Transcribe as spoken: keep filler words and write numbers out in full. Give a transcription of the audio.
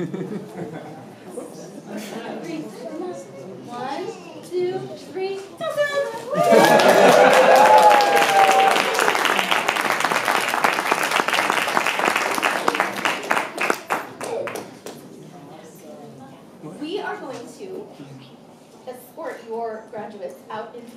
One, two, three, awesome! We are going to escort your graduates out into